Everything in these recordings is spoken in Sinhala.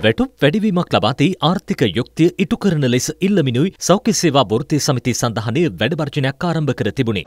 වැටුප් වැඩිවීමක් ලබා දී ආර්ථික යුක්තිය ඉටු කරන ලෙස ඉල්ලමිනුයි සෞඛ්‍ය සේවා වෘත්තීය සමිති සඳහනේ වැඩ වර්ජනයක් ආරම්භ කර තිබුණේ.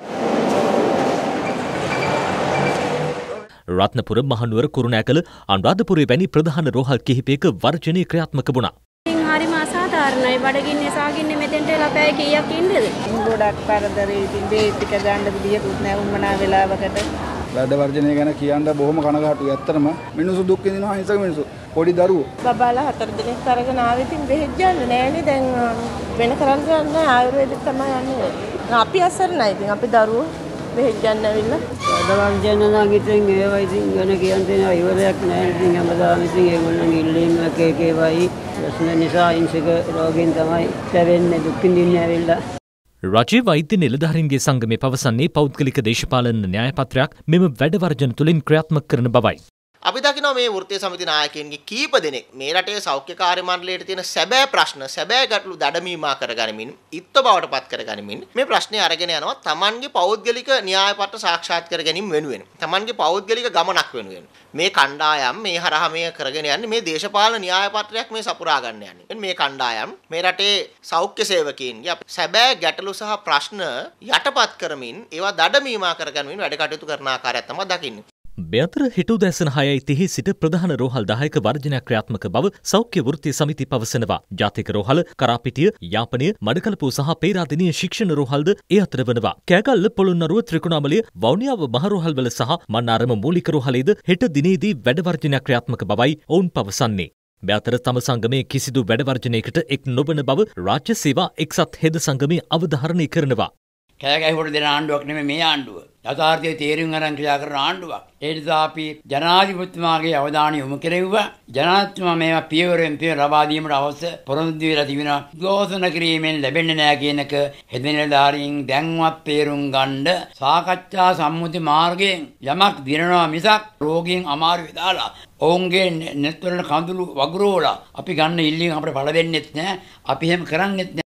රත්නපුර මහනුවර කුරුණෑකල අනුරාධපුරයේ වැනි ප්‍රධාන රෝහල් කිහිපයක වර්ජනය ක්‍රියාත්මක වුණා. හරිම අසාධාරණයි. බඩගින්නේ සාගින්නේ මෙතෙන්ට එලා පැය කීයක් ඉන්නද? ගොඩක් පරදරේ ඉතින් බේත් ටික ගන්න විදියකුත් නැහැ උම්මනා වෙලාවකට. වැඩ වර්ජනය ගැන කියන්න බොහොම කනගාටුයි. ඇත්තටම මිනිස්සු දුක් විඳිනවා අහිංසක මිනිස්සු. පොඩි දරුවෝ. බබාලා 4 දිනක් අරගෙන ආවෙ ඉතින් බෙහෙත් ගන්න නෑනේ. දැන් වෙන කරන්න දෙයක් නෑ. ආයුර්වේදික තමයි යන්නේ. අපි අසරණයි. ඉතින් අපි දරුවෝ බෙහෙත් ගන්න ඇවිල්ලා. වැඩ වර්ජන නම් ඉතින් ඒවා ඉතින් වෙන කියන්නේ ඉවරයක් නෑ. ඉතින් හැමදාම ඉතින් ඒගොල්ලන් ඉල්ලීම් එක ඒවායි ප්‍රශ්න නිසා අහිංසක රෝගීන් තමයි ලැබෙන්නේ දුක් විඳින්නේ ඇවිල්ලා. රජයේ වෛද්‍ය නිලධාරීන්ගේ සංගමය පවසන්නේ පෞද්ගලික දේශපාලන න්‍යාය පත්‍රයක් මෙම වැඩ වර්ජන තුළින් ක්‍රියාත්මක කරන බවයි. අපි දකිනවා මේ වෘත්තීය සමිති නායකයන්ගේ කීප දෙනෙක් මේ රටේ සෞඛ්‍ය කාර්ය මණ්ඩලයට තියෙන සැබෑ ප්‍රශ්න සැබෑ ගැටලු දඩමීමා කරගනිමින් ඉත්ත බවට පත් කරගනිමින් මේ ප්‍රශ්නේ අරගෙන යනවා Tamanගේ පෞද්ගලික න්‍යාය පත්‍ර සාක්ෂාත් කර ගැනීම වෙනුවෙන් Tamanගේ පෞද්ගලික ගමනක් වෙනුවෙන් මේ කණ්ඩායම් මේ හරහා මේ කරගෙන යන්නේ මේ දේශපාලන න්‍යාය පත්‍රයක් මේ සපුරා ගන්න යන්නේ මේ කණ්ඩායම් මේ රටේ සෞඛ්‍ය සේවකයන්ගේ සැබෑ ගැටලු සහ ප්‍රශ්න යටපත් කරමින් ඒවා දඩමීමා කරගනිමින් වැඩ කටයුතු කරන ආකාරයක් තමයි දකින්නේ. මෙතර හිටු දැසන 6:30 සිට ප්‍රධාන රෝහල් 10ක වර්ජනයක් ක්‍රියාත්මක බව සෞඛ්‍ය වෘත්තීය සමිති පවසනවා. ජාතික රෝහල, කරාපිටිය, යාපනය, මඩකලපුව සහ පේරාදෙණිය ශික්ෂණ රෝහල්ද ඒ අතර වනවා. කෑගල්ල, පොළොන්නරුව, ත්‍රිකුණාමලය, වවුනියාව මහ රෝහල්වල සහ මන්නාරම මූලික රෝහලේද හෙට දිනේදී වැඩ වර්ජනයක් ක්‍රියාත්මක බවයි ඔවුන් පවසන්නේ. මේ අතර තම සංගමයේ කිසිදු වැඩ වර්ජනයකට එක් නොවන බව රාජ්‍ය සේවා එක්සත් හෙද සංගමය අවධාරණය කරනවා. කෑ ගැහුවට දෙන ආණ්ඩුවක් නෙමෙයි මේ ආණ්ඩුව. යථාර්ථයේ තේරුම් අරන් ක්‍රියා කරන ආණ්ඩුවක්. ඒ නිසා අපි ජනාධිපතිතුමාගේ අවධානය යොමු කෙරෙව්වා. ජනාධිපතිතුමා මේවා පියවරෙන් පියවර ලබා දීමට අවශ්‍ය පොරොන්දු වෙලා තිබෙනවා. ഘോഷණ කිරීමෙන් ලැබෙන්නේ නැහැ කියන එක හෙදෙනදාරින් දැන්වත් තේරුම් ගන්න සාකච්ඡා සම්මුති මාර්ගයෙන් යමක් දිනනවා මිසක් රෝගීන් අමාරු වෙදාලා ඔවුන්ගේ නෙත් වලට කඳුළු වගුරෝලා අපි ගන්න ඉල්ලීම් අපිට පළ දෙන්නෙත් නැහැ. අපි එහෙම කරන්නෙත් නැහැ.